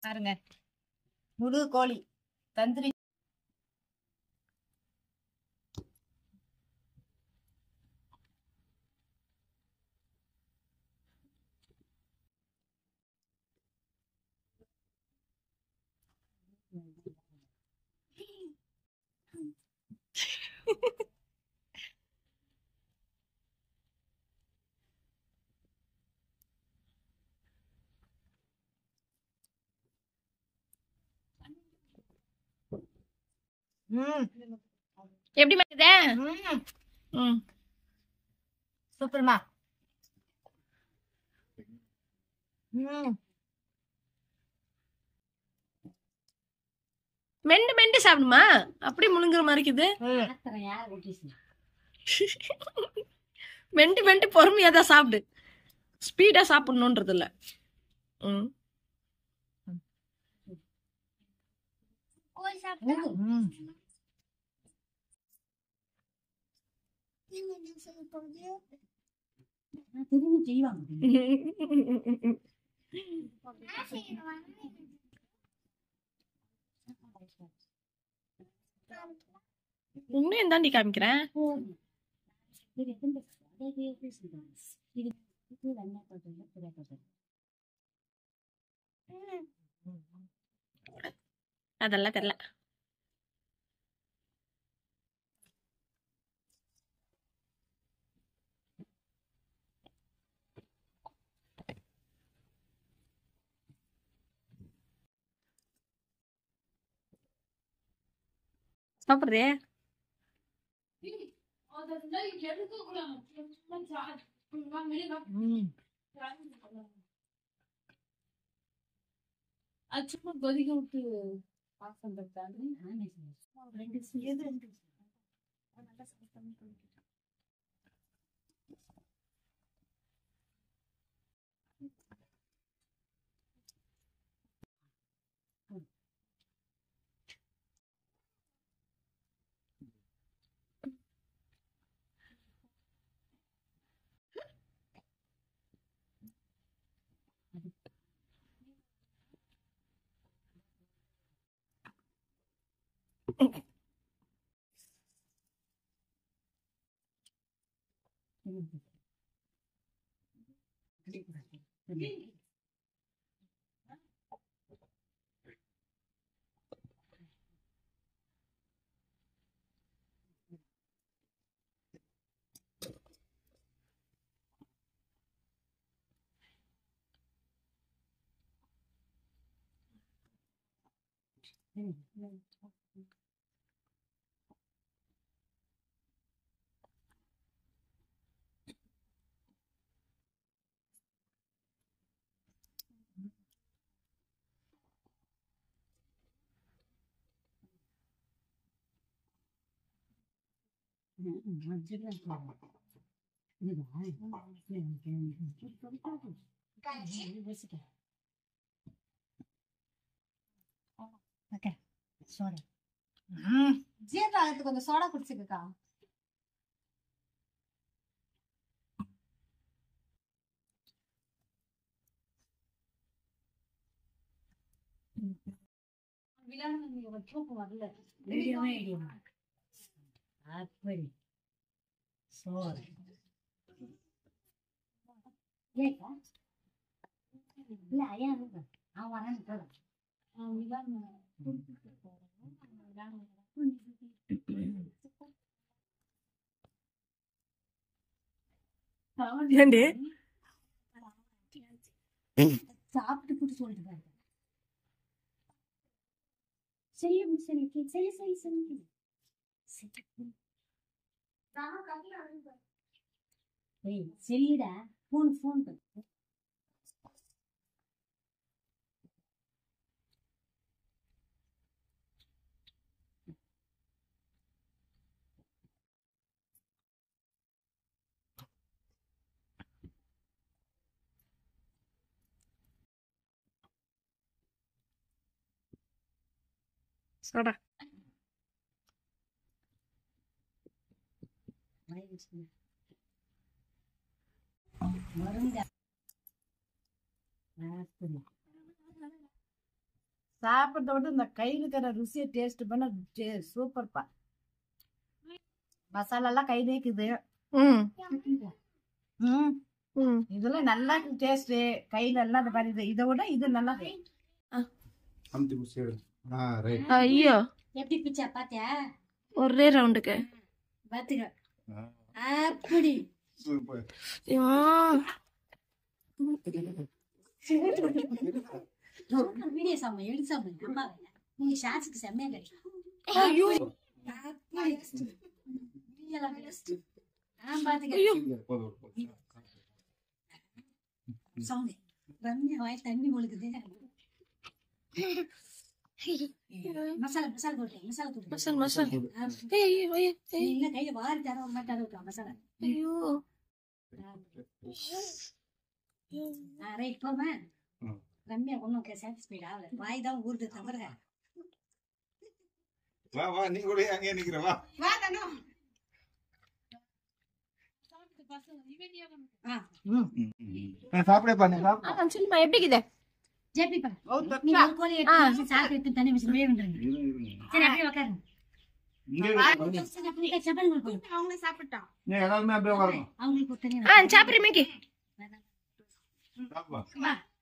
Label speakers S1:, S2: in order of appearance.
S1: பாருங்க, முழு கோழி தந்திரி.
S2: எப்படி மாக்குதே?
S1: சூப்பர்மா.
S2: மெண்டு மெண்டு சாப்பிடுமா? அப்படி முழுங்குற மாதிரி இருக்குது. மெண்டு மெண்டு பொறுமையா தான் சாப்பிடு, ஸ்பீடா சாப்பிடணும்ன்றது இல்ல. உன்னையும் தாண்டி காமிக்கிறேன். அதெல்லாம் தெரியல. சாப்பிடுறே.
S1: சும்மா கொதிக்க விட்டு பாசம் ஜீரணத்துக்கு கொஞ்சம் சோடா குடிச்சுக்கா. தூக்கம் வரல. அப்படி சோறு இல்ல ஐயா அவன் வரேன்னு போறேன்.
S2: ஏண்டி
S1: சாப்பிட்டு கூட்டு சொல்லிட்டு பாருங்க. செல்லும் செல்லு செல்லு செல்லு செல்லு செல்லுடா. Phone phone
S2: soda.
S1: மருங்க
S3: சாப்பிட்றத விட இந்த கையில் இருக்கிற ருசியை டேஸ்ட் பண்ண சூப்பர்ப்பா. மசாலா எல்லாம் கை நீக்குது. இதெல்லாம் நல்லா டேஸ்ட். கையில எல்லாம் அந்த மாதிரி இதை விட இது நல்லா.
S2: ஐயோ
S1: எப்படி பிச்சா பாத்தியா?
S2: ஒரே ரவுண்டுக்கு
S1: பாத்துக்க. அப்படி வீடியோ சாம எடுத்து சாம அம்மா நீங்க ஷாட்ஸ்க்கு செம்மையா கிடைக்கும்.
S2: ஐயோ
S1: சவுண்ட் ரம்யா வாய் தண்ணி ஒழுகுது. மசாலா மசாலா போட்டேன். மசாலா போட்டேன்.
S2: மசாலா
S1: இல்ல கையில வாரி தர மாட்டாரு மசாலா.
S2: ஐயோ
S1: ரைட் போமா. ரம்யா ஒன்னும் சாட்டிஸ்ஃபைட் ஆகல. வாய் தான் ஊறுது தவிர.
S4: வா வா நீ கூட அங்கே நிக்கிற வா.
S3: வா தனு.
S4: சாப்பிடே பண்ணு சாப்பிடு.
S2: சொல்லுமா எப்படி இருக்குது?
S1: ஜெபி பா. நீ ஒரு கோழி எடுத்து சாப்பிட்டு எடுத்து தண்ணி வச்சு வேக விடுங்க. சரி அப்படியே உட்காருங்க.
S4: இங்கே
S1: சப்பாத்தி கொடுப்போம்.
S3: அவங்களே சாப்பிட்டான்.
S4: நீ எல்லாரும் அப்படியே உட்காருங்க.
S1: அவங்களுக்கு ஒரு தண்ணி.
S2: சாப்பிடுறீங்க.
S4: சாப்பிடு.
S1: வா